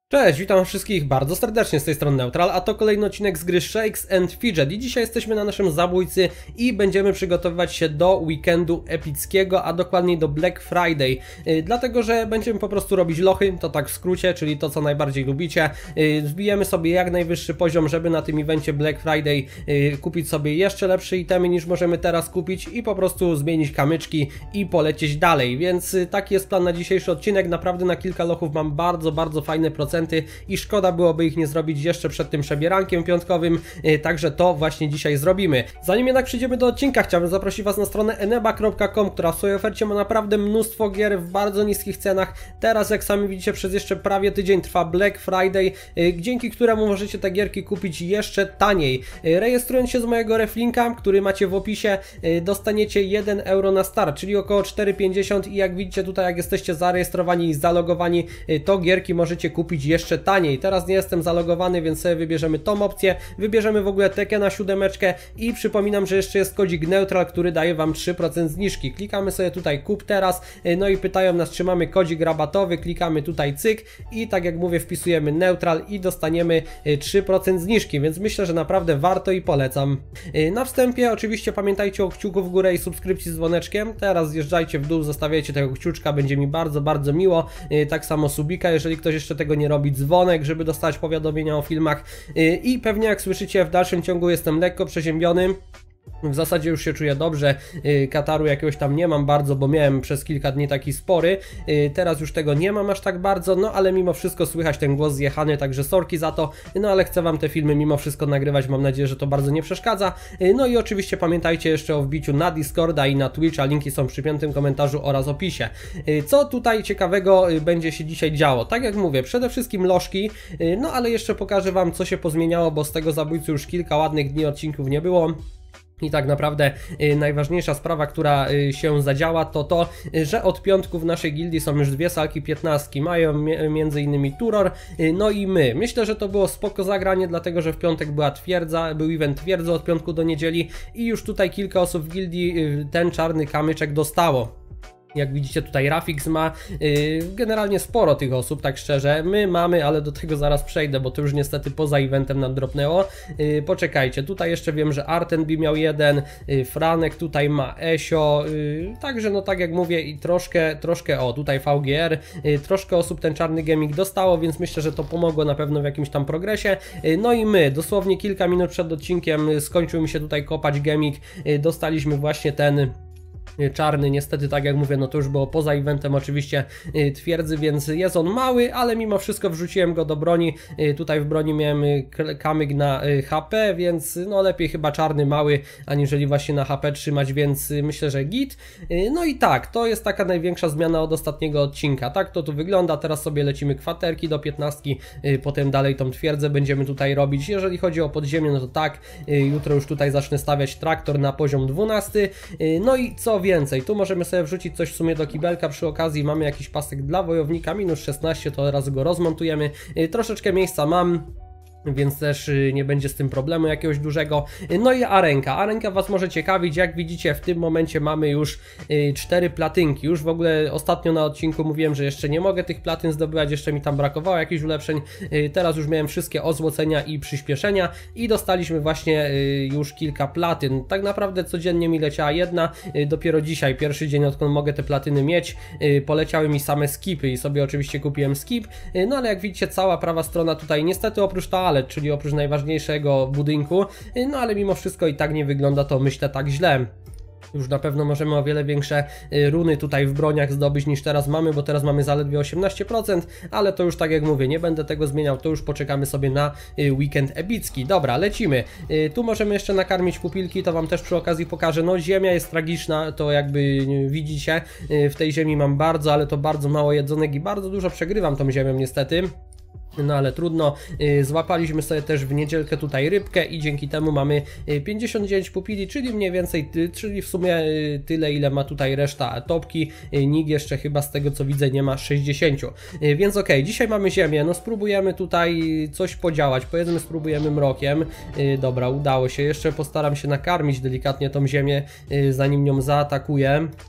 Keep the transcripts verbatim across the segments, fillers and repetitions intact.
Cześć, witam wszystkich bardzo serdecznie z tej strony Neutral, a to kolejny odcinek z gry Shakes and Fidget i dzisiaj jesteśmy na naszym zabójcy i będziemy przygotowywać się do weekendu epickiego, a dokładniej do Black Friday, yy, dlatego że będziemy po prostu robić lochy, to tak w skrócie, czyli to co najbardziej lubicie. Yy, wbijemy sobie jak najwyższy poziom, żeby na tym evencie Black Friday yy, kupić sobie jeszcze lepsze itemy niż możemy teraz kupić i po prostu zmienić kamyczki i polecieć dalej, więc yy, taki jest plan na dzisiejszy odcinek. Naprawdę na kilka lochów mam bardzo, bardzo fajne procenty i szkoda byłoby ich nie zrobić jeszcze przed tym przebierankiem piątkowym, yy, także to właśnie dzisiaj zrobimy. Zanim jednak przejdziemy do odcinka, chciałbym zaprosić Was na stronę eneba kropka com, która w swojej ofercie ma naprawdę mnóstwo gier w bardzo niskich cenach. Teraz, jak sami widzicie, przez jeszcze prawie tydzień trwa Black Friday, yy, dzięki któremu możecie te gierki kupić jeszcze taniej. Yy, rejestrując się z mojego reflinka, który macie w opisie, yy, dostaniecie jeden euro na start, czyli około cztery pięćdziesiąt, i jak widzicie tutaj, jak jesteście zarejestrowani i zalogowani, yy, to gierki możecie kupić jeszcze taniej. Teraz nie jestem zalogowany, więc sobie wybierzemy tą opcję, wybierzemy w ogóle Tekena siódemeczkę i przypominam, że jeszcze jest kodzik Neutral, który daje Wam trzy procent zniżki. Klikamy sobie tutaj kup teraz, no i pytają nas, czy mamy kodzik rabatowy, klikamy tutaj cyk i tak jak mówię, wpisujemy Neutral i dostaniemy trzy procent zniżki, więc myślę, że naprawdę warto i polecam. Na wstępie oczywiście pamiętajcie o kciuku w górę i subskrypcji z dzwoneczkiem. Teraz zjeżdżajcie w dół, zostawiajcie tego kciuczka, będzie mi bardzo, bardzo miło. Tak samo subika, jeżeli ktoś jeszcze tego nie robi, dzwonek, żeby dostać powiadomienia o filmach, i pewnie jak słyszycie, w dalszym ciągu jestem lekko przeziębiony. W zasadzie już się czuję dobrze, kataru jakiegoś tam nie mam bardzo, bo miałem przez kilka dni taki spory. Teraz już tego nie mam aż tak bardzo, no ale mimo wszystko słychać ten głos zjechany, także sorki za to, no ale chcę Wam te filmy mimo wszystko nagrywać, mam nadzieję, że to bardzo nie przeszkadza. No i oczywiście pamiętajcie jeszcze o wbiciu na Discorda i na Twitcha, linki są przy piątym komentarzu oraz opisie. Co tutaj ciekawego będzie się dzisiaj działo? Tak jak mówię, przede wszystkim lożki, no ale jeszcze pokażę Wam, co się pozmieniało, bo z tego zabójcy już kilka ładnych dni odcinków nie było. I tak naprawdę y, najważniejsza sprawa, która y, się zadziała, to to, y, że od piątku w naszej gildii są już dwie salki piętnastki. Mają między innymi Turor, y, no i my. Myślę, że to było spoko zagranie, dlatego że w piątek była twierdza, był event twierdzy od piątku do niedzieli i już tutaj kilka osób w gildii y, ten czarny kamyczek dostało. Jak widzicie, tutaj Rafix ma, yy, generalnie sporo tych osób, tak szczerze, my mamy, ale do tego zaraz przejdę, bo to już niestety poza eventem nam dropnęło. Yy, poczekajcie, tutaj jeszcze wiem, że Artenby miał jeden, yy, Franek tutaj ma Esio, yy, także no tak jak mówię, i troszkę, troszkę, o tutaj V G R, yy, troszkę osób ten czarny gaming dostało, więc myślę, że to pomogło na pewno w jakimś tam progresie. Yy, no i my, dosłownie kilka minut przed odcinkiem yy, skończył mi się tutaj kopać gaming, yy, dostaliśmy właśnie ten czarny, niestety tak jak mówię, no to już było poza eventem oczywiście y, twierdzy, więc jest on mały, ale mimo wszystko wrzuciłem go do broni. Y, tutaj w broni miałem y, kamyk na y, H P, więc no lepiej chyba czarny mały, aniżeli właśnie na H P trzymać, więc y, myślę, że git. Y, no i tak, to jest taka największa zmiana od ostatniego odcinka. Tak to tu wygląda, teraz sobie lecimy kwaterki do piętnastki, y, potem dalej tą twierdzę będziemy tutaj robić. Jeżeli chodzi o podziemie, no to tak, y, jutro już tutaj zacznę stawiać traktor na poziom dwunasty. Y, no i co więcej, tu możemy sobie wrzucić coś w sumie do kibelka, przy okazji mamy jakiś pasek dla wojownika, minus szesnaście, to teraz go rozmontujemy, troszeczkę miejsca mam, więc też nie będzie z tym problemu jakiegoś dużego. No i arenka. Arenka Was może ciekawić. Jak widzicie, w tym momencie mamy już cztery platynki. Już w ogóle ostatnio na odcinku mówiłem, że jeszcze nie mogę tych platyn zdobywać, jeszcze mi tam brakowało jakichś ulepszeń. Teraz już miałem wszystkie ozłocenia i przyspieszenia i dostaliśmy właśnie już kilka platyn. Tak naprawdę codziennie mi leciała jedna. Dopiero dzisiaj, pierwszy dzień, odkąd mogę te platyny mieć, poleciały mi same skipy i sobie oczywiście kupiłem skip. No ale jak widzicie, cała prawa strona tutaj niestety oprócz ta czyli oprócz najważniejszego budynku, no ale mimo wszystko i tak nie wygląda to, myślę, tak źle. Już na pewno możemy o wiele większe runy tutaj w broniach zdobyć niż teraz mamy, bo teraz mamy zaledwie osiemnaście procent, ale to już tak jak mówię, nie będę tego zmieniał, to już poczekamy sobie na weekend epicki. Dobra, lecimy. Tu możemy jeszcze nakarmić pupilki, to Wam też przy okazji pokażę. No ziemia jest tragiczna, to jakby widzicie, w tej ziemi mam bardzo, ale to bardzo mało jedzonek i bardzo dużo przegrywam tą ziemią niestety. No ale trudno, złapaliśmy sobie też w niedzielkę tutaj rybkę i dzięki temu mamy pięćdziesiąt dziewięć pupili, czyli mniej więcej, czyli w sumie tyle, ile ma tutaj reszta topki. Nikt jeszcze chyba z tego co widzę nie ma sześćdziesiąt, więc ok, dzisiaj mamy ziemię, no spróbujemy tutaj coś podziałać, powiedzmy spróbujemy mrokiem. Dobra, udało się, jeszcze postaram się nakarmić delikatnie tą ziemię, zanim nią zaatakuję.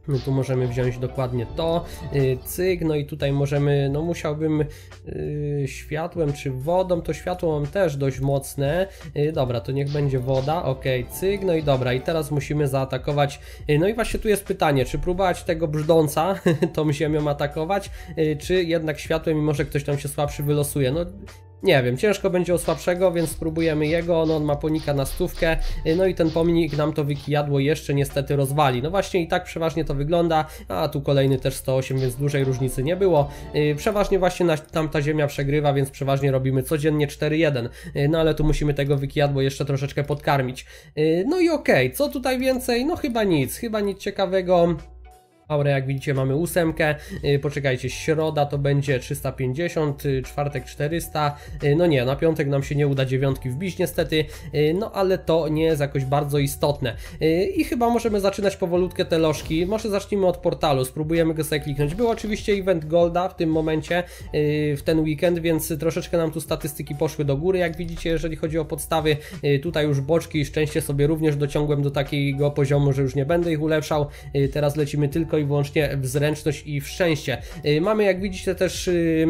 No tu możemy wziąć dokładnie to, yy, cyk, no i tutaj możemy, no musiałbym yy, światłem czy wodą, to światło mam też dość mocne, yy, dobra, to niech będzie woda, ok, cyk, no i dobra, i teraz musimy zaatakować, yy, no i właśnie tu jest pytanie, czy próbować tego brzdąca, tą ziemią atakować, yy, czy jednak światłem i może ktoś tam się słabszy wylosuje, no... Nie wiem, ciężko będzie o słabszego, więc spróbujemy jego, no on ma ponika na stówkę, no i ten pomnik nam to wykijadło jeszcze niestety rozwali. No właśnie i tak przeważnie to wygląda, a tu kolejny też sto osiem, więc dużej różnicy nie było. Przeważnie właśnie tam ta ziemia przegrywa, więc przeważnie robimy codziennie cztery jeden, no ale tu musimy tego wykijadło jeszcze troszeczkę podkarmić. No i okej, okay. Co tutaj więcej? No chyba nic, chyba nic ciekawego. Aurę, jak widzicie, mamy ósemkę, yy, poczekajcie, środa to będzie trzysta pięćdziesiąt, yy, czwartek czterysta, yy, no nie, na piątek nam się nie uda dziewiątki wbić niestety, yy, no ale to nie jest jakoś bardzo istotne. Yy, I chyba możemy zaczynać powolutkę te lożki, może zacznijmy od portalu, spróbujemy go sobie kliknąć. Był oczywiście event Golda w tym momencie, yy, w ten weekend, więc troszeczkę nam tu statystyki poszły do góry, jak widzicie, jeżeli chodzi o podstawy. Yy, tutaj już boczki i szczęście sobie również dociągłem do takiego poziomu, że już nie będę ich ulepszał, yy, teraz lecimy tylko i wyłącznie w zręczność i w szczęście. Yy, mamy, jak widzicie, też yy,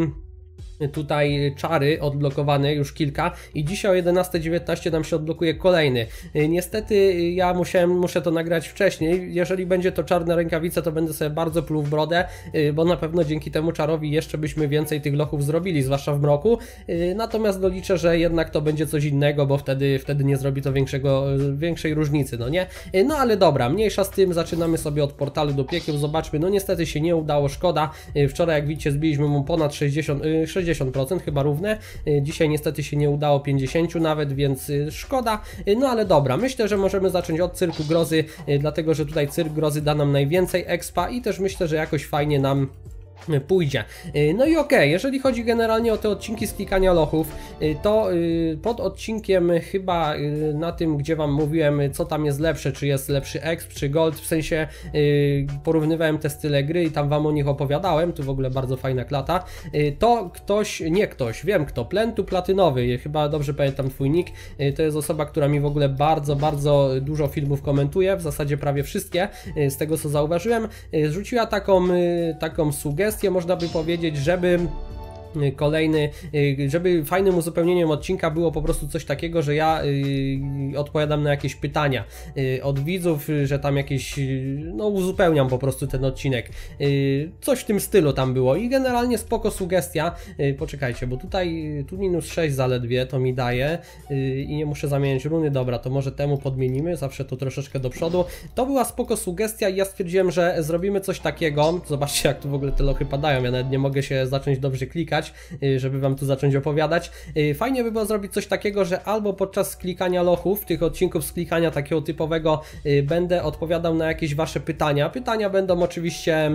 tutaj czary odblokowane już kilka i dzisiaj o jedenasta dziewiętnaście nam się odblokuje kolejny. Niestety ja musiałem, muszę to nagrać wcześniej. Jeżeli będzie to czarna rękawica, to będę sobie bardzo pluł w brodę, bo na pewno dzięki temu czarowi jeszcze byśmy więcej tych lochów zrobili, zwłaszcza w mroku. Natomiast doliczę, że jednak to będzie coś innego, bo wtedy, wtedy nie zrobi to większego, większej różnicy, no nie? No ale dobra, mniejsza z tym, zaczynamy sobie od portalu do piekieł, zobaczmy, no niestety się nie udało, szkoda. Wczoraj, jak widzicie, zbiliśmy mu ponad sześćdziesiąt, sześćdziesiąt procent chyba równe, dzisiaj niestety się nie udało pięćdziesiąt nawet, więc szkoda, no ale dobra, myślę, że możemy zacząć od Cyrku Grozy, dlatego że tutaj Cyrk Grozy da nam najwięcej expa i też myślę, że jakoś fajnie nam pójdzie. No i okej, okay, jeżeli chodzi generalnie o te odcinki z klikania lochów, to pod odcinkiem chyba na tym, gdzie wam mówiłem, co tam jest lepsze, czy jest lepszy exp, czy gold, w sensie porównywałem te style gry i tam wam o nich opowiadałem, tu w ogóle bardzo fajna klata, to ktoś, nie ktoś, wiem kto, Plentu Platynowy, chyba dobrze pamiętam twój nick, to jest osoba, która mi w ogóle bardzo, bardzo dużo filmów komentuje, w zasadzie prawie wszystkie, z tego co zauważyłem, rzuciła taką, taką sugestię, można by powiedzieć, żeby kolejny, żeby fajnym uzupełnieniem odcinka było po prostu coś takiego, że ja y, odpowiadam na jakieś pytania y, od widzów, że tam jakieś, no uzupełniam po prostu ten odcinek, y, coś w tym stylu tam było i generalnie spoko sugestia, y, poczekajcie, bo tutaj tu minus sześć zaledwie to mi daje y, i nie muszę zamieniać runy, dobra, to może temu podmienimy, zawsze to troszeczkę do przodu, to była spoko sugestia i ja stwierdziłem, że zrobimy coś takiego, zobaczcie jak tu w ogóle te lochy padają, ja nawet nie mogę się zacząć dobrze klikać, żeby wam tu zacząć opowiadać. Fajnie by było zrobić coś takiego, że albo podczas klikania lochów, tych odcinków z klikania takiego typowego, będę odpowiadał na jakieś wasze pytania. Pytania będą oczywiście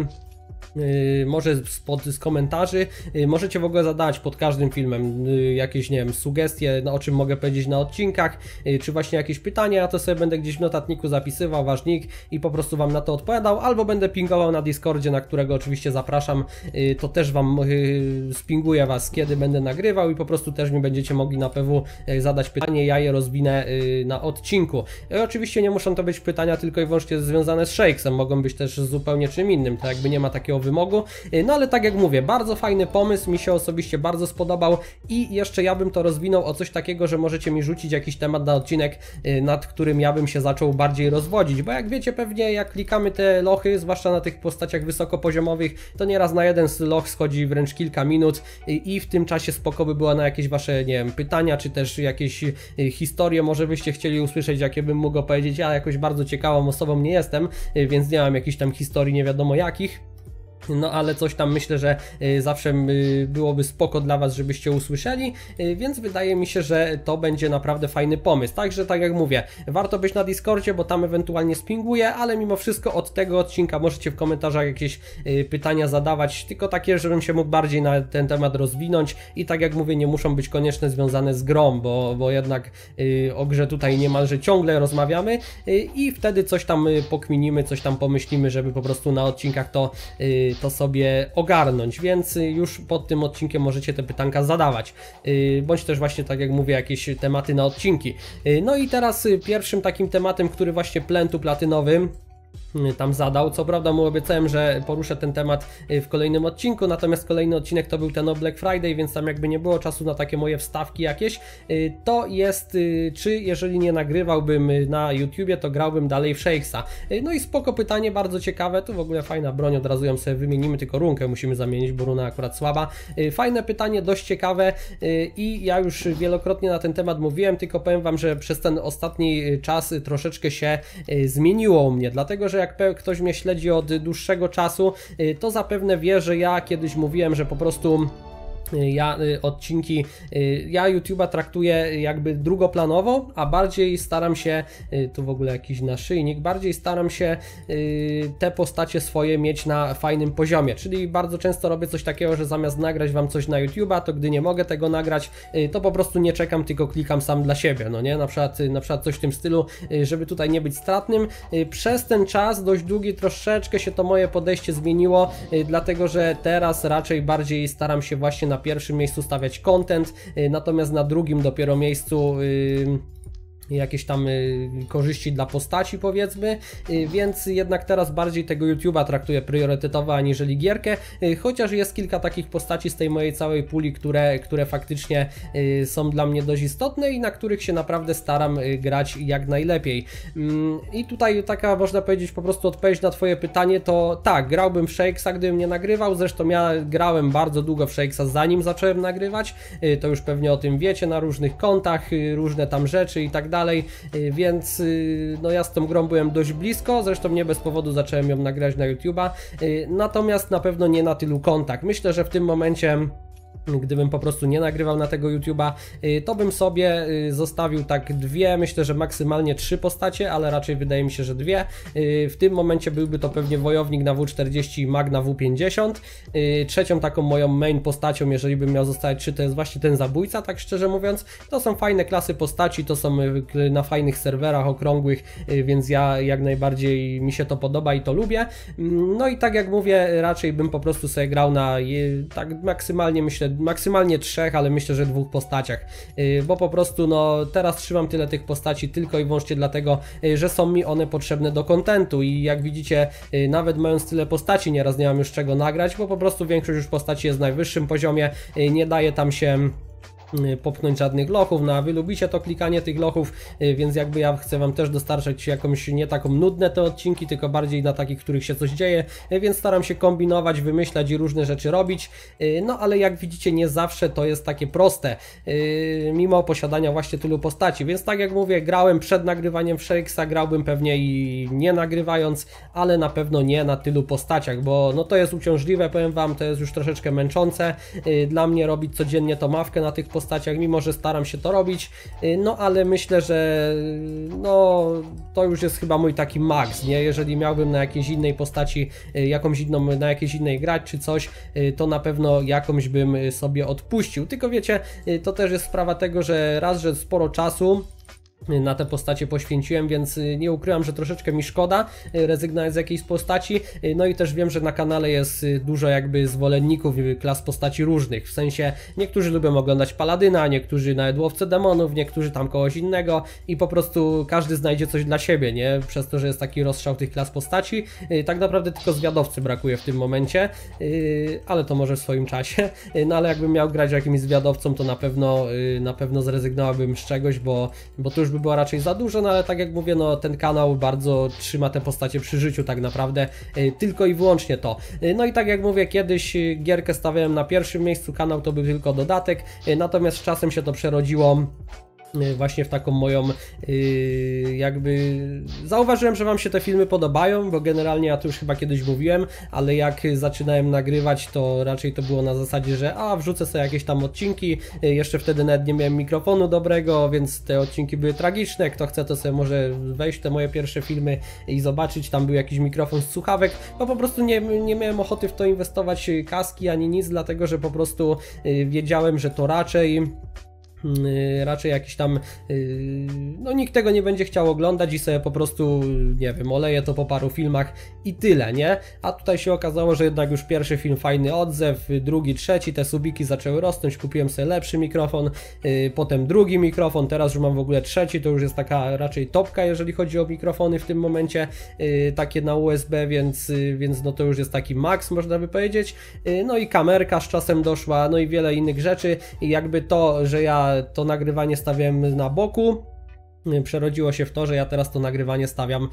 Yy, może spod, z komentarzy, yy, możecie w ogóle zadawać pod każdym filmem yy, jakieś, nie wiem, sugestie, no, o czym mogę powiedzieć na odcinkach, yy, czy właśnie jakieś pytania, ja to sobie będę gdzieś w notatniku zapisywał, wasz nick i po prostu wam na to odpowiadał, albo będę pingował na Discordzie, na którego oczywiście zapraszam, yy, to też wam yy, spinguję was, kiedy będę nagrywał i po prostu też mi będziecie mogli na P W yy, zadać pytanie, ja je rozwinę yy, na odcinku. Yy, oczywiście nie muszą to być pytania tylko i wyłącznie związane z Shakesem, mogą być też zupełnie czym innym, to jakby nie ma takiego wymogu, no ale tak jak mówię, bardzo fajny pomysł, mi się osobiście bardzo spodobał i jeszcze ja bym to rozwinął o coś takiego, że możecie mi rzucić jakiś temat na odcinek, nad którym ja bym się zaczął bardziej rozwodzić, bo jak wiecie pewnie, jak klikamy te lochy, zwłaszcza na tych postaciach wysokopoziomowych, to nieraz na jeden loch schodzi wręcz kilka minut i w tym czasie spoko by było na jakieś wasze, nie wiem, pytania, czy też jakieś historie, może byście chcieli usłyszeć, jakie bym mógł powiedzieć, ja jakoś bardzo ciekawą osobą nie jestem, więc nie mam jakichś tam historii nie wiadomo jakich. No ale coś tam myślę, że y, zawsze y, byłoby spoko dla was, żebyście usłyszeli, y, więc wydaje mi się, że to będzie naprawdę fajny pomysł. Także tak jak mówię, warto być na Discordzie, bo tam ewentualnie spinguję, ale mimo wszystko od tego odcinka możecie w komentarzach jakieś y, pytania zadawać, tylko takie, żebym się mógł bardziej na ten temat rozwinąć i tak jak mówię, nie muszą być koniecznie związane z grą, bo, bo jednak y, o grze tutaj niemalże ciągle rozmawiamy y, i wtedy coś tam y, pokminimy, coś tam pomyślimy, żeby po prostu na odcinkach to y, to sobie ogarnąć, więc już pod tym odcinkiem możecie te pytanka zadawać, bądź też właśnie tak jak mówię, jakieś tematy na odcinki. No i teraz pierwszym takim tematem, który właśnie Plentu Platynowym tam zadał. Co prawda mu obiecałem, że poruszę ten temat w kolejnym odcinku, natomiast kolejny odcinek to był ten o Black Friday, więc tam jakby nie było czasu na takie moje wstawki jakieś. To jest, czy jeżeli nie nagrywałbym na YouTubie, to grałbym dalej w Shakesa. No i spoko pytanie, bardzo ciekawe, tu w ogóle fajna broń, od razu ją sobie wymienimy, tylko runkę musimy zamienić, bo runa akurat słaba. Fajne pytanie, dość ciekawe i ja już wielokrotnie na ten temat mówiłem, tylko powiem wam, że przez ten ostatni czas troszeczkę się zmieniło u mnie, dlatego że jak ktoś mnie śledzi od dłuższego czasu, to zapewne wie, że ja kiedyś mówiłem, że po prostu ja odcinki, ja YouTube'a traktuję jakby drugoplanowo, a bardziej staram się, tu w ogóle jakiś naszyjnik, bardziej staram się te postacie swoje mieć na fajnym poziomie, czyli bardzo często robię coś takiego, że zamiast nagrać wam coś na YouTube'a, to gdy nie mogę tego nagrać, to po prostu nie czekam, tylko klikam sam dla siebie, no nie, na przykład, na przykład coś w tym stylu, żeby tutaj nie być stratnym. Przez ten czas dość długi troszeczkę się to moje podejście zmieniło, dlatego że teraz raczej bardziej staram się właśnie na pierwszym miejscu stawiać content, natomiast na drugim dopiero miejscu yy, jakieś tam y, korzyści dla postaci, powiedzmy, y, więc jednak teraz bardziej tego YouTube'a traktuję priorytetowo aniżeli gierkę, y, chociaż jest kilka takich postaci z tej mojej całej puli, które, które faktycznie y, są dla mnie dość istotne i na których się naprawdę staram y, grać jak najlepiej. Mm, I tutaj taka, można powiedzieć, po prostu odpowiedź na twoje pytanie, to tak, grałbym w Shakesa, gdybym nie nagrywał, zresztą ja grałem bardzo długo w Shakesa, zanim zacząłem nagrywać, y, to już pewnie o tym wiecie, na różnych kontach, y, różne tam rzeczy i tak dalej. Dalej, więc no ja z tą grą byłem dość blisko, zresztą nie bez powodu zacząłem ją nagrać na YouTube'a, natomiast na pewno nie na tylu kontach. Myślę, że w tym momencie, gdybym po prostu nie nagrywał na tego YouTube'a, to bym sobie zostawił tak dwie, myślę, że maksymalnie trzy postacie, ale raczej wydaje mi się, że dwie. W tym momencie byłby to pewnie Wojownik na W czterdzieści i Mag na W pięćdziesiąt. Trzecią taką moją main postacią, jeżeli bym miał zostawić trzy, to jest właśnie ten Zabójca, tak szczerze mówiąc. To są fajne klasy postaci, to są na fajnych serwerach okrągłych, więc ja jak najbardziej mi się to podoba i to lubię. No i tak jak mówię, raczej bym po prostu sobie grał na tak maksymalnie, myślę, maksymalnie trzech, ale myślę, że dwóch postaciach, bo po prostu no teraz trzymam tyle tych postaci tylko i wyłącznie dlatego, że są mi one potrzebne do kontentu i jak widzicie, nawet mając tyle postaci, nieraz nie mam już czego nagrać, bo po prostu większość już postaci jest w najwyższym poziomie, nie daje tam się popchnąć żadnych lochów, no a wy lubicie to klikanie tych lochów, więc jakby ja chcę wam też dostarczać jakąś nie taką nudne te odcinki, tylko bardziej na takich, w których się coś dzieje, więc staram się kombinować, wymyślać i różne rzeczy robić, no ale jak widzicie, nie zawsze to jest takie proste, mimo posiadania właśnie tylu postaci, więc tak jak mówię, grałem przed nagrywaniem w Shakesa, grałbym pewnie i nie nagrywając, ale na pewno nie na tylu postaciach, bo no to jest uciążliwe, powiem wam, to jest już troszeczkę męczące dla mnie robić codziennie tą mawkę na tych postaciach, postaciach, mimo że staram się to robić, no ale myślę, że no to już jest chyba mój taki maks, nie? Jeżeli miałbym na jakiejś innej postaci, jakąś inną, na jakiejś innej grać czy coś, to na pewno jakąś bym sobie odpuścił, tylko wiecie, to też jest sprawa tego, że raz, że sporo czasu na te postacie poświęciłem, więc nie ukrywam, że troszeczkę mi szkoda rezygnować z jakiejś postaci, no i też wiem, że na kanale jest dużo jakby zwolenników klas postaci różnych, w sensie niektórzy lubią oglądać Paladyna, niektórzy nawet Łowcę Demonów, niektórzy tam kogoś innego i po prostu każdy znajdzie coś dla siebie, nie? Przez to, że jest taki rozstrzał tych klas postaci, tak naprawdę tylko zwiadowcy brakuje w tym momencie, ale to może w swoim czasie, no ale jakbym miał grać jakimś zwiadowcą, to na pewno na pewno zrezygnowałbym z czegoś, bo, bo to już by było raczej za dużo, no ale tak jak mówię, no ten kanał bardzo trzyma te postacie przy życiu tak naprawdę, y, tylko i wyłącznie to. Y, no i tak jak mówię, kiedyś y, gierkę stawiałem na pierwszym miejscu, kanał to był tylko dodatek, y, natomiast z czasem się to przerodziło właśnie w taką moją yy, jakby zauważyłem, że wam się te filmy podobają, bo generalnie ja to już chyba kiedyś mówiłem, ale jak zaczynałem nagrywać, to raczej to było na zasadzie, że a wrzucę sobie jakieś tam odcinki, yy, jeszcze wtedy nawet nie miałem mikrofonu dobrego, więc te odcinki były tragiczne, kto chce, to sobie może wejść w te moje pierwsze filmy i zobaczyć, tam był jakiś mikrofon z słuchawek, bo po prostu nie, nie miałem ochoty w to inwestować kaski ani nic, dlatego że po prostu yy, wiedziałem, że to raczej raczej jakiś tam, no nikt tego nie będzie chciał oglądać i sobie po prostu, nie wiem, oleje to po paru filmach i tyle, nie? A tutaj się okazało, że jednak już pierwszy film fajny odzew, drugi, trzeci, te subiki zaczęły rosnąć, kupiłem sobie lepszy mikrofon, potem drugi mikrofon, teraz już mam w ogóle trzeci, to już jest taka raczej topka, jeżeli chodzi o mikrofony w tym momencie, takie na U S B, więc, więc no to już jest taki max, można by powiedzieć, no i kamerka z czasem doszła, no i wiele innych rzeczy i jakby to, że ja to nagrywanie stawiam na boku, przerodziło się w to, że ja teraz to nagrywanie stawiam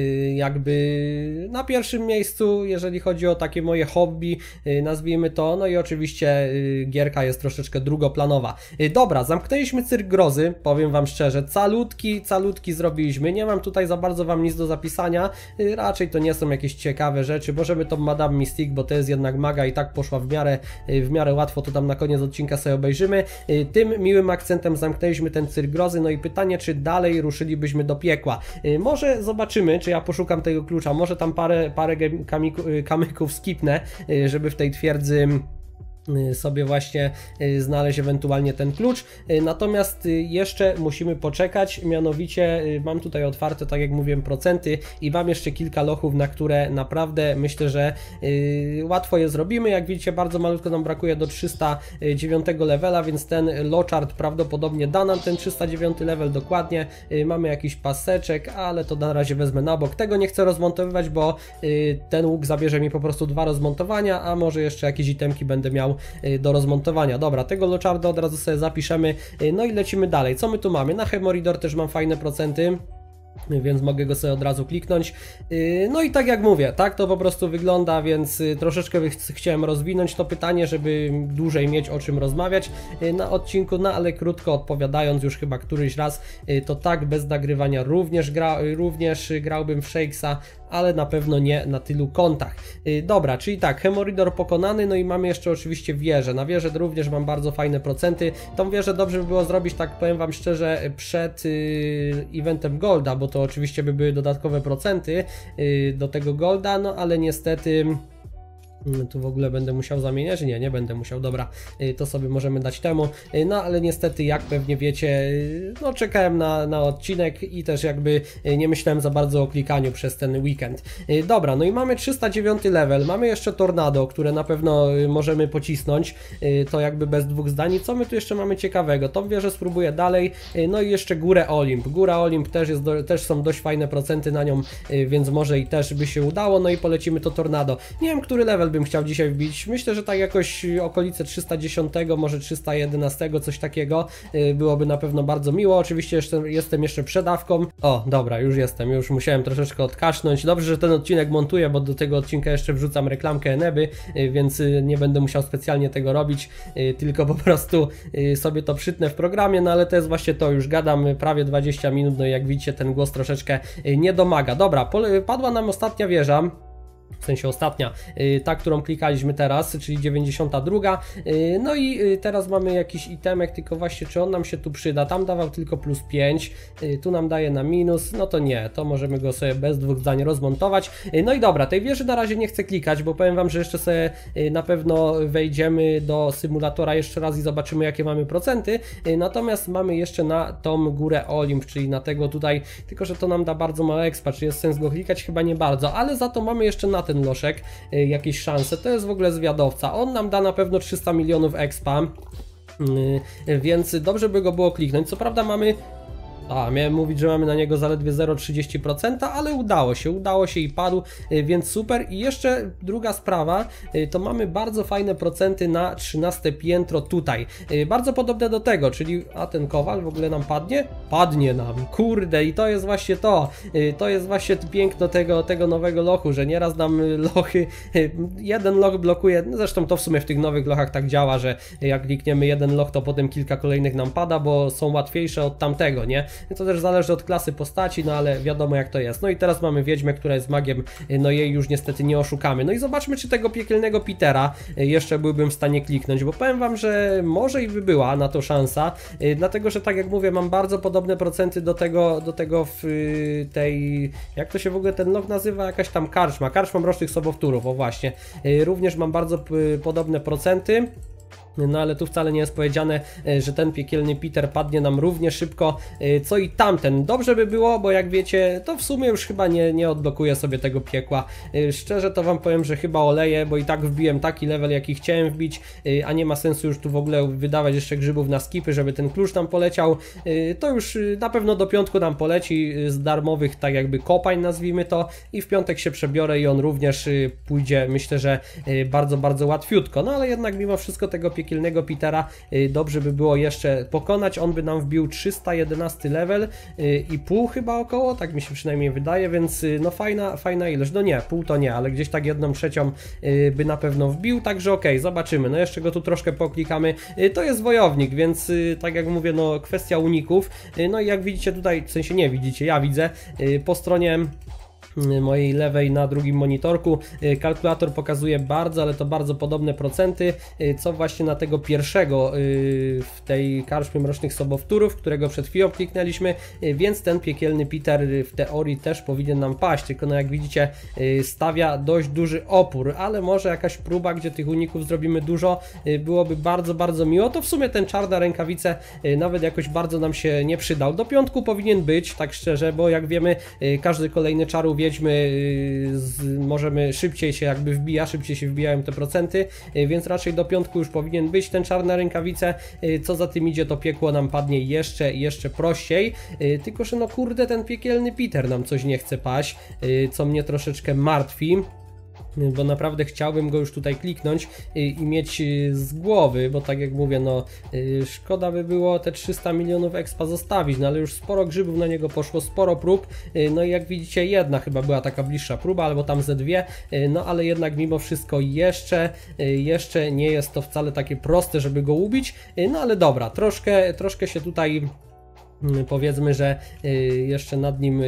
jakby na pierwszym miejscu, jeżeli chodzi o takie moje hobby, nazwijmy to, no i oczywiście gierka jest troszeczkę drugoplanowa. Dobra, zamknęliśmy cyrk grozy, powiem wam szczerze, calutki, calutki zrobiliśmy, nie mam tutaj za bardzo wam nic do zapisania, raczej to nie są jakieś ciekawe rzeczy, możemy to Madame Mystique, bo to jest jednak maga i tak poszła w miarę, w miarę łatwo, to tam na koniec odcinka sobie obejrzymy. Tym miłym akcentem zamknęliśmy ten cyrk grozy, no i pytanie, czy dalej Dalej ruszylibyśmy do piekła. Może zobaczymy, czy ja poszukam tego klucza, może tam parę, parę kamyków skipnę, żeby w tej twierdzy sobie właśnie znaleźć ewentualnie ten klucz. Natomiast jeszcze musimy poczekać, mianowicie mam tutaj otwarte, tak jak mówiłem, procenty i mam jeszcze kilka lochów, na które naprawdę myślę, że łatwo je zrobimy. Jak widzicie, bardzo malutko nam brakuje do trzysta dziewiątego levela, więc ten lochart prawdopodobnie da nam ten trzysta dziewiąty level dokładnie. Mamy jakiś paseczek, ale to na razie wezmę na bok. Tego nie chcę rozmontowywać, bo ten łuk zabierze mi po prostu dwa rozmontowania, a może jeszcze jakieś itemki będę miał do rozmontowania. Dobra, tego locharda od razu sobie zapiszemy, no i lecimy dalej. Co my tu mamy? Na Hemoridor też mam fajne procenty, więc mogę go sobie od razu kliknąć. No i tak jak mówię, tak to po prostu wygląda, więc troszeczkę chciałem rozwinąć to pytanie, żeby dłużej mieć o czym rozmawiać na odcinku, no ale krótko odpowiadając już chyba któryś raz, to tak, bez nagrywania również, gra, również grałbym w Shakesa, ale na pewno nie na tylu kontach. Dobra, czyli tak, Hemoridor pokonany, no i mamy jeszcze oczywiście wieżę. Na wieżę również mam bardzo fajne procenty. Tą wieżę dobrze by było zrobić, tak powiem wam szczerze, przed yy, eventem Golda, bo to oczywiście by były dodatkowe procenty yy, do tego Golda, no ale niestety... Tu w ogóle będę musiał zamieniać? Nie, nie będę musiał, dobra, to sobie możemy dać temu, no ale niestety, jak pewnie wiecie, no czekałem na, na odcinek i też jakby nie myślałem za bardzo o klikaniu przez ten weekend. Dobra, no i mamy trzysta dziewiąty level, mamy jeszcze Tornado, które na pewno możemy pocisnąć, to jakby bez dwóch zdań. Co my tu jeszcze mamy ciekawego? Tą wieżę spróbuję dalej, no i jeszcze Górę Olimp. Góra Olimp też, jest do, też są dość fajne procenty na nią, więc może i też by się udało, no i polecimy to Tornado. Nie wiem, który level bym chciał dzisiaj wbić, myślę, że tak jakoś okolice trzysta dziesięć, może trzysta jedenaście, coś takiego, byłoby na pewno bardzo miło. Oczywiście jeszcze, jestem jeszcze przedawką. O, dobra, już jestem, już musiałem troszeczkę odkasznąć. Dobrze, że ten odcinek montuję, bo do tego odcinka jeszcze wrzucam reklamkę Eneby, więc nie będę musiał specjalnie tego robić, tylko po prostu sobie to przytnę w programie, no ale to jest właśnie to, już gadam prawie dwadzieścia minut, no i jak widzicie, ten głos troszeczkę nie domaga. Dobra, padła nam ostatnia wieża. W sensie ostatnia, ta, którą klikaliśmy teraz, czyli dziewięćdziesiąta druga. No i teraz mamy jakiś itemek, tylko właśnie czy on nam się tu przyda. Tam dawał tylko plus pięć, tu nam daje na minus, no to nie, to możemy go sobie bez dwóch zdań rozmontować. No i dobra, tej wieży na razie nie chcę klikać, bo powiem wam, że jeszcze sobie na pewno wejdziemy do symulatora jeszcze raz i zobaczymy, jakie mamy procenty. Natomiast mamy jeszcze na tą Górę Olimp, czyli na tego tutaj, tylko że to nam da bardzo mało expa, czy jest sens go klikać? Chyba nie bardzo, ale za to mamy jeszcze na ten loszek y, jakieś szanse. To jest w ogóle zwiadowca. On nam da na pewno trzysta milionów expa, y, więc dobrze by go było kliknąć. Co prawda mamy... A, miałem mówić, że mamy na niego zaledwie zero przecinek trzydzieści procent, ale udało się, udało się i padł, więc super. I jeszcze druga sprawa, to mamy bardzo fajne procenty na trzynaste piętro tutaj. Bardzo podobne do tego, czyli, a ten kowal w ogóle nam padnie? Padnie nam, kurde, i to jest właśnie to, to jest właśnie piękno tego, tego nowego lochu, że nieraz nam lochy, jeden loch blokuje, zresztą to w sumie w tych nowych lochach tak działa, że jak klikniemy jeden loch, to potem kilka kolejnych nam pada, bo są łatwiejsze od tamtego, nie? To też zależy od klasy postaci, no ale wiadomo jak to jest. No i teraz mamy wiedźmę, która jest magiem, no jej już niestety nie oszukamy. No i zobaczmy, czy tego piekielnego Petera jeszcze byłbym w stanie kliknąć, bo powiem wam, że może i by była na to szansa, dlatego, że tak jak mówię, mam bardzo podobne procenty do tego, do tego w tej, jak to się w ogóle ten log nazywa, jakaś tam karczma, karczma mrocznych sobowtórów, o właśnie. Również mam bardzo podobne procenty. No ale tu wcale nie jest powiedziane, że ten piekielny Peter padnie nam równie szybko, co i tamten. Dobrze by było, bo jak wiecie, to w sumie już chyba nie, nie odblokuję sobie tego piekła. Szczerze to wam powiem, że chyba oleję, bo i tak wbiłem taki level, jaki chciałem wbić, a nie ma sensu już tu w ogóle wydawać jeszcze grzybów na skipy, żeby ten klucz nam poleciał. To już na pewno do piątku nam poleci z darmowych, tak jakby kopań nazwijmy to, i w piątek się przebiorę i on również pójdzie, myślę, że bardzo, bardzo łatwiutko. No ale jednak mimo wszystko tego piekielnego Petera dobrze by było jeszcze pokonać. On by nam wbił trzysta jedenasty level i pół chyba około, tak mi się przynajmniej wydaje, więc no fajna, fajna ilość. No nie, pół to nie, ale gdzieś tak jedną trzecią by na pewno wbił, także okej, okay, zobaczymy. No jeszcze go tu troszkę poklikamy. To jest wojownik, więc tak jak mówię, no kwestia uników. No i jak widzicie tutaj, w sensie nie widzicie, ja widzę, po stronie mojej lewej na drugim monitorku kalkulator pokazuje bardzo, ale to bardzo podobne procenty, co właśnie na tego pierwszego w tej karczmie Mrocznych Sobowtórów, którego przed chwilą kliknęliśmy, więc ten piekielny Peter w teorii też powinien nam paść, tylko no jak widzicie stawia dość duży opór, ale może jakaś próba, gdzie tych uników zrobimy dużo, byłoby bardzo, bardzo miło. To w sumie ten czar na rękawice nawet jakoś bardzo nam się nie przydał. Do piątku powinien być, tak szczerze, bo jak wiemy, każdy kolejny czar wiedźmy z, możemy szybciej się jakby wbija, szybciej się wbijają te procenty, więc raczej do piątku już powinien być ten czar na rękawice. Co za tym idzie, to piekło nam padnie jeszcze jeszcze prościej, tylko że no kurde, ten piekielny Peter nam coś nie chce paść, co mnie troszeczkę martwi, bo naprawdę chciałbym go już tutaj kliknąć i mieć z głowy, bo tak jak mówię, no szkoda by było te trzysta milionów expa zostawić, no ale już sporo grzybów na niego poszło, sporo prób, no i jak widzicie jedna chyba była taka bliższa próba, albo tam ze dwie, no ale jednak mimo wszystko jeszcze, jeszcze nie jest to wcale takie proste, żeby go ubić, no ale dobra, troszkę, troszkę się tutaj powiedzmy, że jeszcze nad nim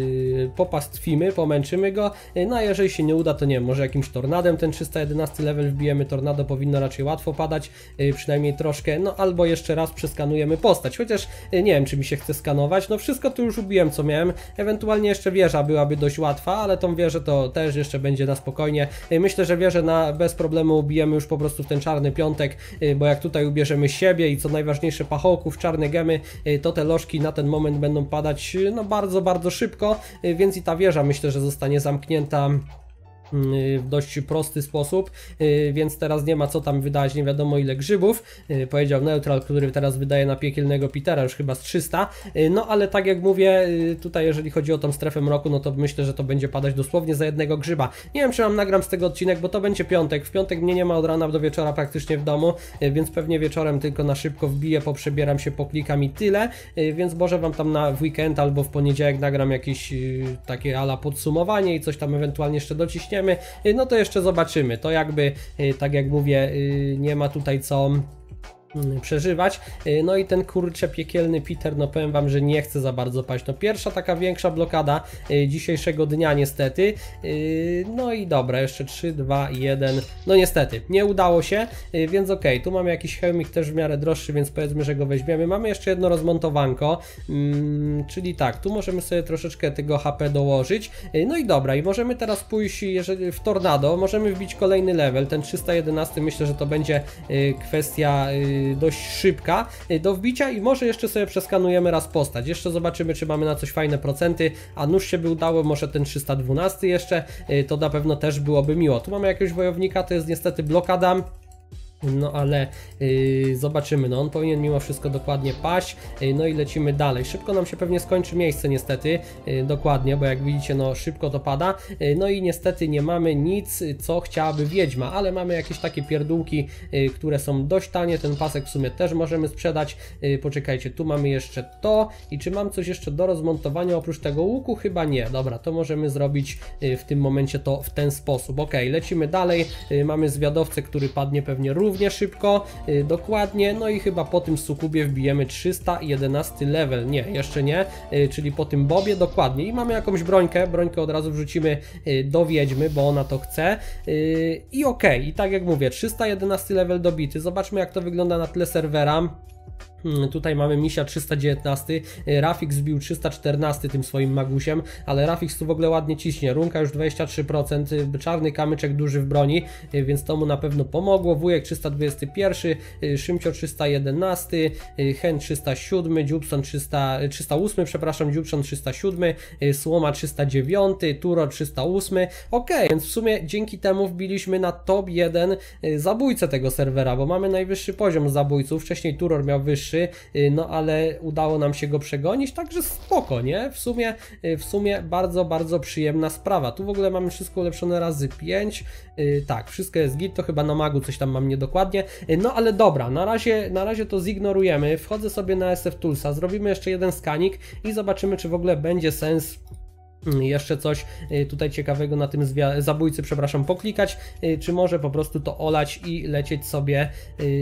popastwimy, pomęczymy go, no a jeżeli się nie uda, to nie wiem, może jakimś tornadem ten trzysta jedenasty level wbijemy, tornado powinno raczej łatwo padać, przynajmniej troszkę, no albo jeszcze raz przeskanujemy postać, chociaż nie wiem, czy mi się chce skanować, no wszystko tu już ubiłem, co miałem, ewentualnie jeszcze wieża byłaby dość łatwa, ale tą wieżę to też jeszcze będzie na spokojnie, myślę, że wieżę na bez problemu ubijemy już po prostu w ten czarny piątek, bo jak tutaj ubierzemy siebie i co najważniejsze pachołków, czarne gemy, to te lożki na ten moment będą padać no bardzo, bardzo szybko, więc i ta wieża myślę, że zostanie zamknięta w dość prosty sposób, więc teraz nie ma co tam wydać nie wiadomo ile grzybów, powiedział Neutral, który teraz wydaje na piekielnego Petera już chyba z trzysta, no ale tak jak mówię, tutaj jeżeli chodzi o tą strefę mroku, no to myślę, że to będzie padać dosłownie za jednego grzyba. Nie wiem, czy mam nagram z tego odcinek, bo to będzie piątek, w piątek mnie nie ma od rana do wieczora praktycznie w domu, więc pewnie wieczorem tylko na szybko wbiję, poprzebieram się, poklikam i tyle, więc może wam tam na weekend albo w poniedziałek nagram jakieś takie ala podsumowanie i coś tam ewentualnie jeszcze dociśniemy. No to jeszcze zobaczymy, to jakby, tak jak mówię, nie ma tutaj co przeżywać. No i ten kurczę piekielny Peter, no powiem wam, że nie chce za bardzo paść. No pierwsza taka większa blokada dzisiejszego dnia niestety. No i dobra, jeszcze trzy, dwa, jeden. No niestety, nie udało się, więc okej, okay. Tu mamy jakiś hełmik też w miarę droższy, więc powiedzmy, że go weźmiemy. Mamy jeszcze jedno rozmontowanko, hmm, czyli tak, tu możemy sobie troszeczkę tego H P dołożyć. No i dobra, i możemy teraz pójść, jeżeli w tornado, możemy wbić kolejny level, ten trzysta jedenasty, myślę, że to będzie kwestia dość szybka do wbicia i może jeszcze sobie przeskanujemy raz postać. Jeszcze zobaczymy, czy mamy na coś fajne procenty, a nuż się by udało, może ten trzysta dwunasty jeszcze, to na pewno też byłoby miło. Tu mamy jakiegoś wojownika, to jest niestety blokada. No ale yy, zobaczymy, no on powinien mimo wszystko dokładnie paść, yy, no i lecimy dalej. Szybko nam się pewnie skończy miejsce niestety, yy, dokładnie, bo jak widzicie, no szybko to pada, yy, no i niestety nie mamy nic, co chciałaby wiedźma, ale mamy jakieś takie pierdółki, yy, które są dość tanie, ten pasek w sumie też możemy sprzedać, yy, poczekajcie, tu mamy jeszcze to i czy mam coś jeszcze do rozmontowania oprócz tego łuku? Chyba nie, dobra, to możemy zrobić yy, w tym momencie to w ten sposób. Ok, lecimy dalej, yy, mamy zwiadowcę, który padnie pewnie również równie szybko, yy, dokładnie, no i chyba po tym sukubie wbijemy trzysta jedenasty level, nie, jeszcze nie, yy, czyli po tym bobie, dokładnie, i mamy jakąś brońkę, brońkę od razu wrzucimy yy, do wiedźmy, bo ona to chce, yy, i okej, okay. I tak jak mówię, trzysta jedenasty level dobity, zobaczmy jak to wygląda na tle serwera. Tutaj mamy Misia trzysta dziewiętnaście, Rafix zbił trzysta czternaście tym swoim magusiem, ale Rafix tu w ogóle ładnie ciśnie, Runka już dwadzieścia trzy procent, czarny kamyczek duży w broni, więc to mu na pewno pomogło. Wujek trzysta dwadzieścia jeden, Szymcio trzysta jedenaście, Hen trzysta siedem, Dziubson trzysta, trzysta osiem, przepraszam, Dziubson trzysta siedem, Słoma trzysta dziewięć, Turo trzysta osiem. Ok, więc w sumie dzięki temu wbiliśmy na top jeden zabójcę tego serwera, bo mamy najwyższy poziom zabójców, wcześniej Turor miał wyższy, no ale udało nam się go przegonić, także spoko, nie? W sumie, w sumie bardzo, bardzo przyjemna sprawa. Tu w ogóle mamy wszystko ulepszone razy pięć, tak, wszystko jest git, to chyba na magu coś tam mam niedokładnie, no ale dobra, na razie, na razie to zignorujemy, wchodzę sobie na S F Toolsa, zrobimy jeszcze jeden skanik i zobaczymy, czy w ogóle będzie sens jeszcze coś tutaj ciekawego na tym zabójcy, przepraszam, poklikać, czy może po prostu to olać i lecieć sobie,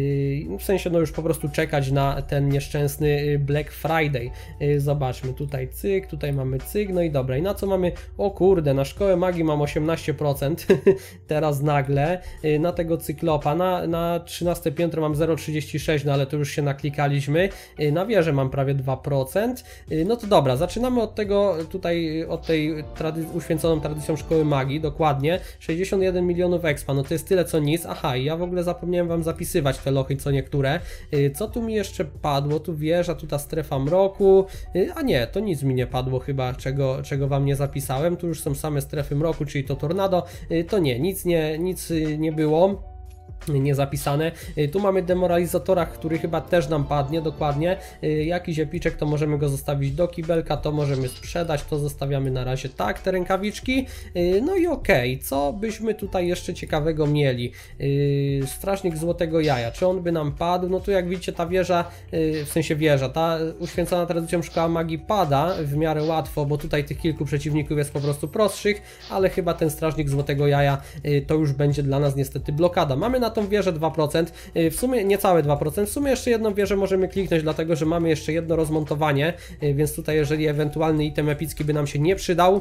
w sensie no już po prostu czekać na ten nieszczęsny Black Friday. Zobaczmy, tutaj cyk, tutaj mamy cyk, no i dobra, i na co mamy, o kurde, na szkołę magii mam osiemnaście procent, teraz nagle, na tego cyklopa, na, na trzynaste piętro mam zero przecinek trzydzieści sześć, no ale to już się naklikaliśmy, na wieżę mam prawie dwa procent, no to dobra, zaczynamy od tego tutaj, od tej trady uświęconą tradycją szkoły magii, dokładnie, sześćdziesiąt jeden milionów expa, no to jest tyle co nic. Aha, i ja w ogóle zapomniałem wam zapisywać te lochy, co niektóre. Co tu mi jeszcze padło? Tu wieża, tu ta strefa mroku, a nie, to nic mi nie padło chyba, czego, czego wam nie zapisałem, tu już są same strefy mroku, czyli to tornado, to nie, nic nie, nic nie było nie zapisane. Tu mamy demoralizatora, który chyba też nam padnie, dokładnie. Jakiś epiczek, to możemy go zostawić do kibelka, to możemy sprzedać, to zostawiamy na razie tak, te rękawiczki. No i okej, okay. Co byśmy tutaj jeszcze ciekawego mieli? Strażnik Złotego Jaja, czy on by nam padł? No tu jak widzicie ta wieża, w sensie wieża, ta uświęcona tradycją szkoła magii pada w miarę łatwo, bo tutaj tych kilku przeciwników jest po prostu prostszych, ale chyba ten Strażnik Złotego Jaja to już będzie dla nas niestety blokada. Mamy na tą wieżę dwa procent, w sumie niecałe dwa procent, w sumie jeszcze jedną wieżę możemy kliknąć, dlatego że mamy jeszcze jedno rozmontowanie, więc tutaj jeżeli ewentualny item epicki by nam się nie przydał,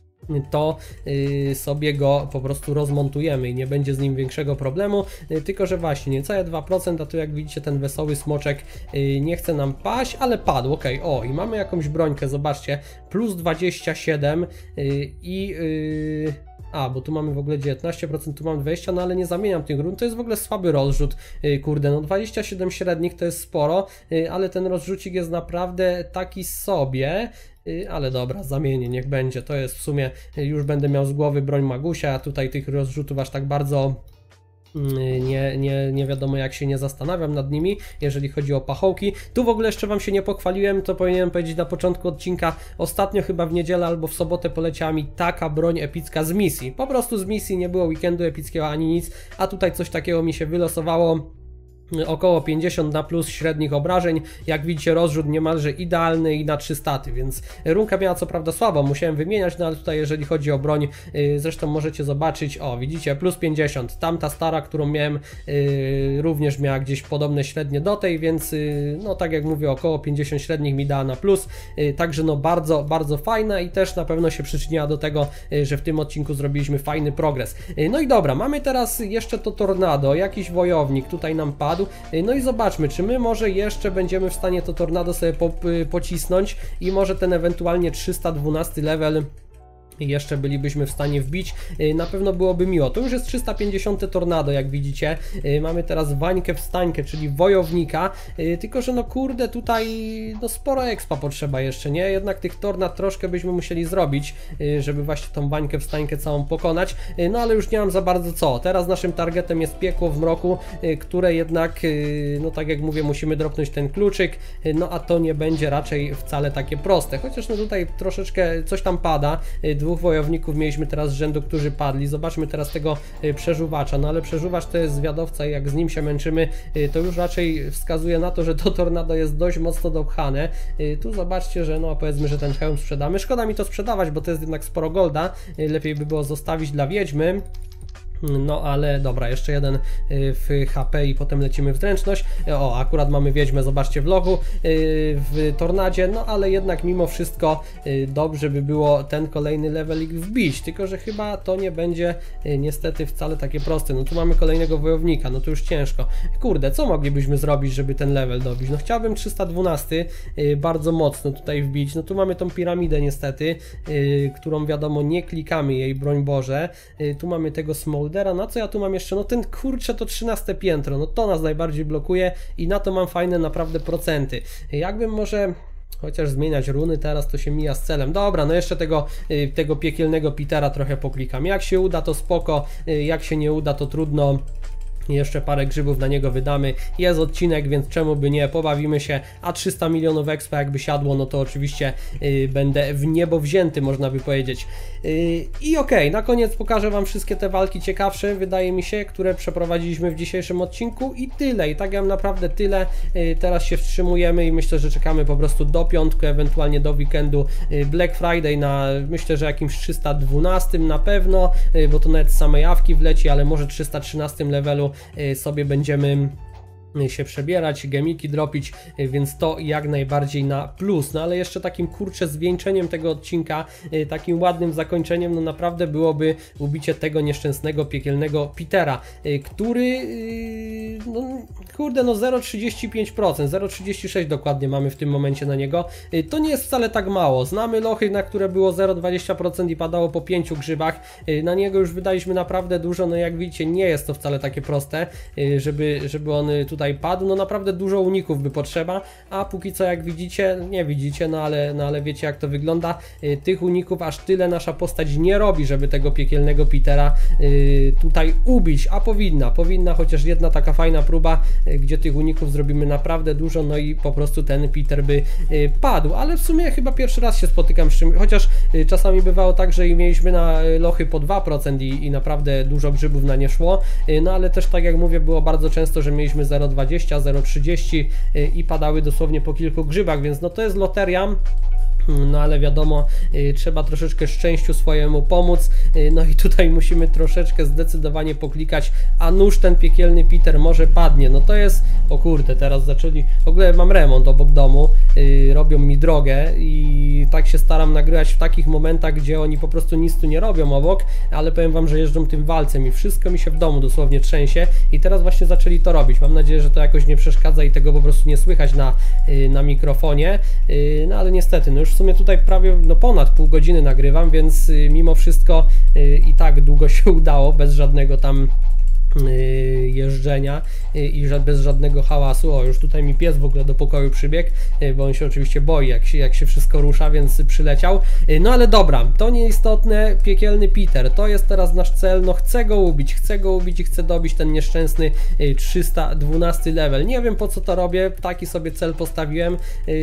to yy, sobie go po prostu rozmontujemy i nie będzie z nim większego problemu, yy, tylko że właśnie niecałe dwa procent, a tu jak widzicie ten wesoły smoczek yy, nie chce nam paść, ale padł, ok, o i mamy jakąś brońkę, zobaczcie, plus dwadzieścia siedem yy, i yy, a, bo tu mamy w ogóle dziewiętnaście procent, tu mam dwadzieścia procent, no ale nie zamieniam tych run, to jest w ogóle słaby rozrzut, yy, kurde, no dwadzieścia siedem średnich to jest sporo, yy, ale ten rozrzucik jest naprawdę taki sobie, yy, ale dobra, zamienię, niech będzie, to jest w sumie, yy, już będę miał z głowy broń magusia, a tutaj tych rozrzutów aż tak bardzo Nie, nie, nie wiadomo jak się nie zastanawiam nad nimi, jeżeli chodzi o pachołki. Tu w ogóle jeszcze wam się nie pochwaliłem, to powinienem powiedzieć na początku odcinka. Ostatnio chyba w niedzielę albo w sobotę poleciała mi taka broń epicka z misji. Po prostu z misji, nie było weekendu epickiego ani nic, a tutaj coś takiego mi się wylosowało. Około pięćdziesiąt na plus średnich obrażeń, jak widzicie rozrzut niemalże idealny i na trzy staty, więc runka miała co prawda słabo, musiałem wymieniać, no ale tutaj jeżeli chodzi o broń, yy, zresztą możecie zobaczyć, o widzicie, plus pięćdziesiąt, tamta stara, którą miałem, yy, również miała gdzieś podobne średnie do tej, więc yy, no tak jak mówię, około pięćdziesiąt średnich mi dała na plus, yy, także no bardzo, bardzo fajna i też na pewno się przyczyniła do tego, yy, że w tym odcinku zrobiliśmy fajny progres. Yy, no i dobra, mamy teraz jeszcze to tornado, jakiś wojownik tutaj nam padł. No i zobaczmy, czy my może jeszcze będziemy w stanie to tornado sobie po, pocisnąć i może ten ewentualnie trzysta dwunasty level jeszcze bylibyśmy w stanie wbić, na pewno byłoby miło. To już jest trzysta pięćdziesiąte tornado, jak widzicie. Mamy teraz Wańkę Wstańkę, czyli wojownika, tylko że no kurde, tutaj no sporo expa potrzeba jeszcze, nie? Jednak tych tornad troszkę byśmy musieli zrobić, żeby właśnie tą Wańkę Wstańkę całą pokonać, no ale już nie mam za bardzo co. Teraz naszym targetem jest Piekło w Mroku, które jednak, no tak jak mówię, musimy dropnąć ten kluczyk, no a to nie będzie raczej wcale takie proste, chociaż no tutaj troszeczkę coś tam pada. Dwóch wojowników mieliśmy teraz z rzędu, którzy padli. Zobaczmy teraz tego przeżuwacza, no ale przeżuwacz to jest zwiadowca i jak z nim się męczymy, to już raczej wskazuje na to, że to tornado jest dość mocno dopchane. Tu zobaczcie, że no powiedzmy, że ten hełm sprzedamy. Szkoda mi to sprzedawać, bo to jest jednak sporo golda. Lepiej by było zostawić dla wiedźmy. No ale dobra, jeszcze jeden w H P i potem lecimy w zręczność. O, akurat mamy wiedźmę, zobaczcie w logu, w tornadzie, no ale jednak mimo wszystko dobrze by było ten kolejny levelik wbić, tylko że chyba to nie będzie niestety wcale takie proste. No tu mamy kolejnego wojownika, no to już ciężko. Kurde, co moglibyśmy zrobić, żeby ten level dobić? No chciałbym trzysta dwanaście bardzo mocno tutaj wbić. No tu mamy tą piramidę niestety, którą wiadomo nie klikamy jej, broń Boże. Tu mamy tego small. Na co ja tu mam jeszcze? No ten kurczę to trzynaste piętro, no to nas najbardziej blokuje i na to mam fajne naprawdę procenty. Jakbym może chociaż zmieniać runy teraz, to się mija z celem. Dobra, no jeszcze tego, tego piekielnego Petera trochę poklikam. Jak się uda to spoko, jak się nie uda to trudno. Jeszcze parę grzybów na niego wydamy. Jest odcinek, więc czemu by nie, pobawimy się, a trzysta milionów expa jakby siadło, no to oczywiście yy, będę w niebo wzięty, można by powiedzieć. Yy, I okej, okay, na koniec pokażę wam wszystkie te walki ciekawsze, wydaje mi się, które przeprowadziliśmy w dzisiejszym odcinku i tyle, i tak ja naprawdę tyle. Yy, teraz się wstrzymujemy i myślę, że czekamy po prostu do piątku, ewentualnie do weekendu yy, Black Friday na, myślę, że jakimś trzysta dwanaście na pewno, yy, bo to nawet z samej awki wleci, ale może trzysta trzynaście levelu sobie będziemy się przebierać, gemiki dropić, więc to jak najbardziej na plus. No ale jeszcze takim kurczę zwieńczeniem tego odcinka, takim ładnym zakończeniem, no naprawdę byłoby ubicie tego nieszczęsnego, piekielnego Petera, który no kurde, no zero przecinek trzydzieści pięć procent, zero przecinek trzydzieści sześć procent dokładnie mamy w tym momencie na niego. To nie jest wcale tak mało. Znamy lochy, na które było zero przecinek dwadzieścia procent i padało po pięciu grzybach. Na niego już wydaliśmy naprawdę dużo, no jak widzicie nie jest to wcale takie proste, żeby, żeby on tutaj padł, no naprawdę dużo uników by potrzeba, a póki co jak widzicie, nie widzicie, no ale, no ale wiecie jak to wygląda, yy, tych uników aż tyle nasza postać nie robi, żeby tego piekielnego Petera yy, tutaj ubić, a powinna, powinna chociaż jedna taka fajna próba, yy, gdzie tych uników zrobimy naprawdę dużo, no i po prostu ten Peter by yy, padł, ale w sumie chyba pierwszy raz się spotykam z czym, chociaż yy, czasami bywało tak, że mieliśmy na lochy po dwa procent i, i naprawdę dużo grzybów na nie szło, yy, no ale też tak jak mówię, było bardzo często, że mieliśmy zero przecinek dwadzieścia, zero przecinek trzydzieści i padały dosłownie po kilku grzybach, więc no to jest loteria. No ale wiadomo, y, trzeba troszeczkę szczęściu swojemu pomóc, y, no i tutaj musimy troszeczkę zdecydowanie poklikać, a nóż ten piekielny Peter może padnie, no to jest, o kurde, teraz zaczęli, w ogóle mam remont obok domu, y, robią mi drogę i tak się staram nagrywać w takich momentach, gdzie oni po prostu nic tu nie robią obok, ale powiem wam, że jeżdżą tym walcem i wszystko mi się w domu dosłownie trzęsie i teraz właśnie zaczęli to robić, mam nadzieję, że to jakoś nie przeszkadza i tego po prostu nie słychać na, y, na mikrofonie, y, no ale niestety, no już w sumie tutaj prawie no ponad pół godziny nagrywam, więc y, mimo wszystko y, i tak długo się udało, bez żadnego tam jeżdżenia i bez żadnego hałasu. O, już tutaj mi pies w ogóle do pokoju przybiegł, bo on się oczywiście boi, jak się, jak się wszystko rusza, więc przyleciał. No ale dobra, to nieistotne, piekielny Peter, to jest teraz nasz cel, no chcę go ubić, chcę go ubić i chcę dobić ten nieszczęsny trzysta dwanaście level. Nie wiem po co to robię, taki sobie cel postawiłem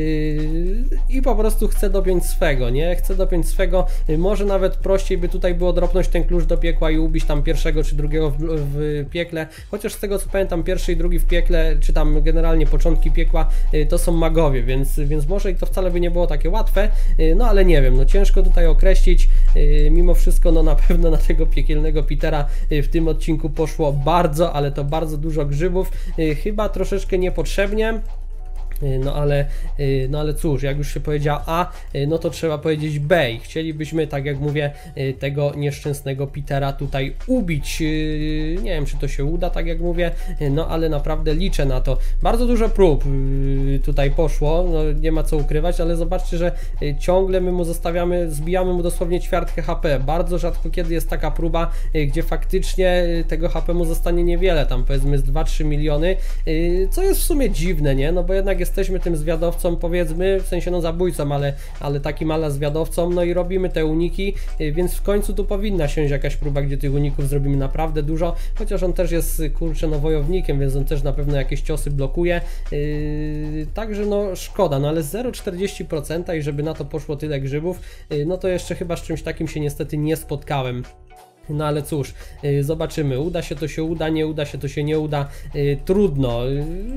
i po prostu chcę dopiąć swego, nie? Chcę dopiąć swego, może nawet prościej by tutaj było dropnąć ten klucz do piekła i ubić tam pierwszego czy drugiego w, w piekle, chociaż z tego co pamiętam pierwszy i drugi w piekle, czy tam generalnie początki piekła to są magowie, więc, więc może i to wcale by nie było takie łatwe, no ale nie wiem, no ciężko tutaj określić, mimo wszystko no na pewno na tego piekielnego Petera w tym odcinku poszło bardzo, ale to bardzo dużo grzybów, chyba troszeczkę niepotrzebnie. No ale, no ale cóż, jak już się powiedziała A, no to trzeba powiedzieć B i chcielibyśmy, tak jak mówię, tego nieszczęsnego Petera tutaj ubić. Nie wiem, czy to się uda, tak jak mówię, no ale naprawdę liczę na to. Bardzo dużo prób tutaj poszło, no nie ma co ukrywać, ale zobaczcie, że ciągle my mu zostawiamy, zbijamy mu dosłownie ćwiartkę H P. Bardzo rzadko kiedy jest taka próba, gdzie faktycznie tego H P mu zostanie niewiele, tam powiedzmy z dwa trzy miliony, co jest w sumie dziwne, nie? No bo jednak jest jesteśmy tym zwiadowcą, powiedzmy, w sensie no zabójcą, ale, ale takim ala zwiadowcą, no i robimy te uniki, więc w końcu tu powinna siąść jakaś próba, gdzie tych uników zrobimy naprawdę dużo, chociaż on też jest, kurczę, no wojownikiem, więc on też na pewno jakieś ciosy blokuje, yy, także no szkoda, no ale zero przecinek czterdzieści procent i żeby na to poszło tyle grzybów, yy, no to jeszcze chyba z czymś takim się niestety nie spotkałem. No ale cóż, yy, zobaczymy, uda się to się uda, nie uda się to się nie uda, yy, trudno. Yy.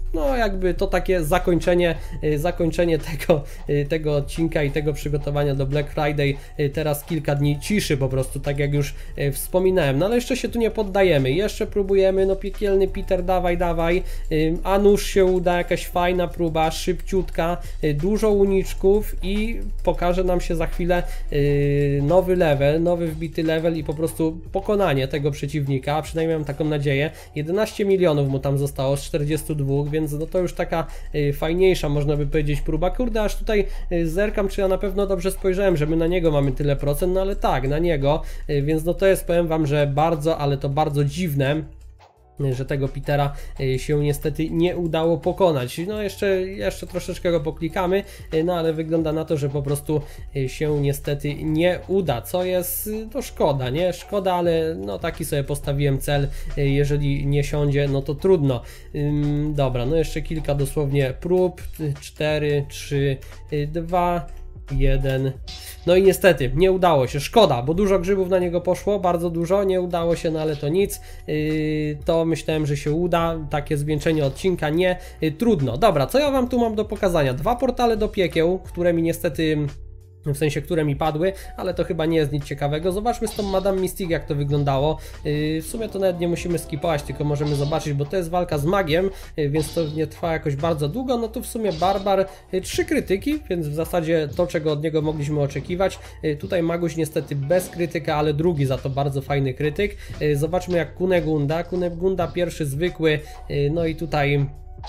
no jakby to takie zakończenie, zakończenie tego, tego odcinka i tego przygotowania do Black Friday. Teraz kilka dni ciszy po prostu, tak jak już wspominałem. No ale jeszcze się tu nie poddajemy, jeszcze próbujemy, no piekielny Peter, dawaj, dawaj, a nuż się uda, jakaś fajna próba, szybciutka, dużo uniczków i pokaże nam się za chwilę nowy level, nowy wbity level i po prostu pokonanie tego przeciwnika, przynajmniej mam taką nadzieję. jedenaście milionów mu tam zostało z czterdziestu dwóch, więc no to już taka fajniejsza, można by powiedzieć, próba. Kurde, aż tutaj zerkam, czy ja na pewno dobrze spojrzałem, że my na niego mamy tyle procent, no ale tak, na niego, więc no to jest, powiem wam, że bardzo, ale to bardzo dziwne, że tego Petera się niestety nie udało pokonać. No jeszcze, jeszcze troszeczkę go poklikamy, no ale wygląda na to, że po prostu się niestety nie uda, co jest, to szkoda, nie? Szkoda, ale no taki sobie postawiłem cel, jeżeli nie siądzie, no to trudno. Ym, dobra, no jeszcze kilka dosłownie prób, cztery, trzy, dwa, jeden. No i niestety nie udało się, szkoda, bo dużo grzybów na niego poszło, bardzo dużo, nie udało się, no ale to nic, yy, to myślałem, że się uda, takie zwieńczenie odcinka, nie, yy, trudno. Dobra, co ja wam tu mam do pokazania? Dwa portale do piekieł, które mi niestety... w sensie, które mi padły, ale to chyba nie jest nic ciekawego. Zobaczmy z tą Madame Mystique, jak to wyglądało. Yy, w sumie to nawet nie musimy skipować, tylko możemy zobaczyć, bo to jest walka z magiem, yy, więc to nie trwa jakoś bardzo długo. No tu w sumie Barbar, yy, trzy krytyki, więc w zasadzie to, czego od niego mogliśmy oczekiwać. Yy, tutaj Maguś niestety bez krytyka, ale drugi za to bardzo fajny krytyk. Yy, zobaczmy jak Kunegunda. Kunegunda pierwszy zwykły, yy, no i tutaj...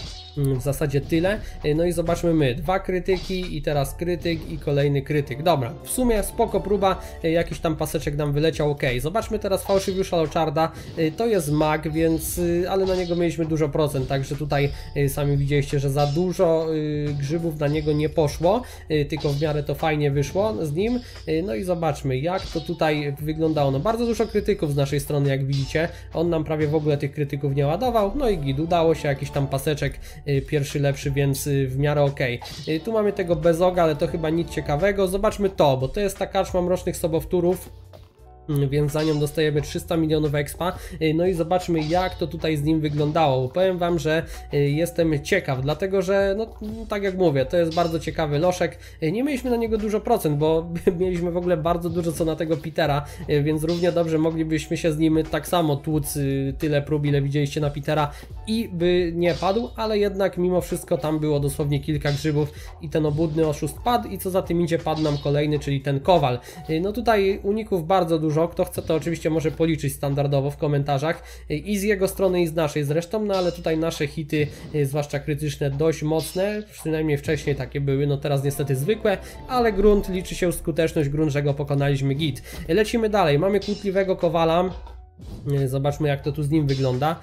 w zasadzie tyle. No i zobaczmy my, dwa krytyki i teraz krytyk i kolejny krytyk. Dobra, w sumie spoko próba, jakiś tam paseczek nam wyleciał, ok. Zobaczmy teraz Fałszywiusza Locharda, to jest mag, więc, ale na niego mieliśmy dużo procent, także tutaj sami widzieliście, że za dużo grzybów na niego nie poszło, tylko w miarę to fajnie wyszło z nim. No i zobaczmy, jak to tutaj wyglądało. No bardzo dużo krytyków z naszej strony, jak widzicie, on nam prawie w ogóle tych krytyków nie ładował, no i git, udało się, jakiś tam paseczek pierwszy lepszy, więc w miarę ok. Tu mamy tego bezoga, ale to chyba nic ciekawego. Zobaczmy to, bo to jest ta karczma mrocznych sobowtórów, więc za nią dostajemy trzysta milionów expa. No i zobaczmy, jak to tutaj z nim wyglądało. Powiem wam, że jestem ciekaw, dlatego że, no tak jak mówię, to jest bardzo ciekawy loszek. Nie mieliśmy na niego dużo procent, bo mieliśmy w ogóle bardzo dużo co na tego Petera, więc równie dobrze moglibyśmy się z nim tak samo tłuc tyle prób, ile widzieliście na Petera i by nie padł, ale jednak mimo wszystko tam było dosłownie kilka grzybów i ten obłudny oszust padł i co za tym idzie, padł nam kolejny, czyli ten Kowal. No tutaj uników bardzo dużo. Kto chce, to oczywiście może policzyć standardowo w komentarzach i z jego strony i z naszej zresztą, no ale tutaj nasze hity, zwłaszcza krytyczne, dość mocne, przynajmniej wcześniej takie były, no teraz niestety zwykłe, ale grunt, liczy się skuteczność, grunt, że go pokonaliśmy, git. Lecimy dalej, mamy kłótliwego Kowala. Zobaczmy, jak to tu z nim wygląda.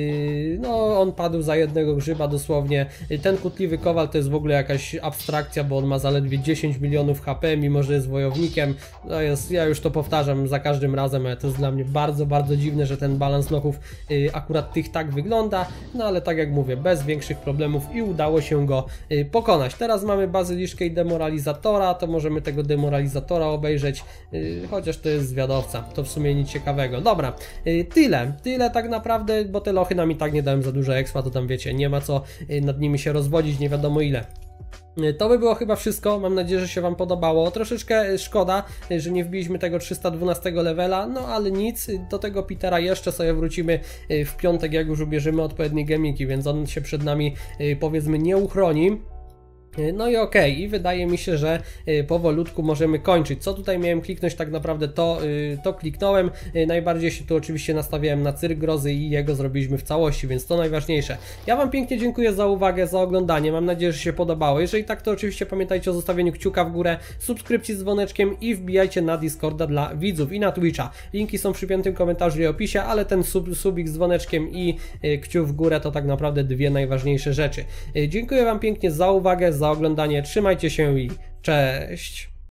No, on padł za jednego grzyba dosłownie. Ten kłótliwy Kowal to jest w ogóle jakaś abstrakcja, bo on ma zaledwie dziesięć milionów H P, mimo że jest wojownikiem. No jest, ja już to powtarzam za każdym razem, ale to jest dla mnie bardzo, bardzo dziwne, że ten balans lochów akurat tych tak wygląda. No ale tak jak mówię, bez większych problemów i udało się go pokonać. Teraz mamy bazyliszkę i demoralizatora, to możemy tego demoralizatora obejrzeć, chociaż to jest zwiadowca, to w sumie nic ciekawego. Dobra. Tyle, tyle tak naprawdę, bo te lochy nam i tak nie dałem za dużo expa, to tam wiecie, nie ma co nad nimi się rozwodzić, nie wiadomo ile. To by było chyba wszystko, mam nadzieję, że się wam podobało. Troszeczkę szkoda, że nie wbiliśmy tego trzysta dwunastego levela, no ale nic, do tego Petera jeszcze sobie wrócimy w piątek, jak już ubierzemy odpowiednie gemiki, więc on się przed nami, powiedzmy, nie uchroni. No i okej, okay. I wydaje mi się, że powolutku możemy kończyć. Co tutaj miałem kliknąć, tak naprawdę to, to kliknąłem. Najbardziej się tu oczywiście nastawiałem na Cyrk Grozy i jego zrobiliśmy w całości, więc to najważniejsze. Ja wam pięknie dziękuję za uwagę, za oglądanie. Mam nadzieję, że się podobało. Jeżeli tak, to oczywiście pamiętajcie o zostawieniu kciuka w górę, subskrypcji z dzwoneczkiem i wbijajcie na Discorda dla widzów i na Twitcha. Linki są przy piętym komentarzu i opisie, ale ten sub, subik z dzwoneczkiem i kciuk w górę to tak naprawdę dwie najważniejsze rzeczy. Dziękuję wam pięknie za uwagę, za za oglądanie, trzymajcie się i cześć!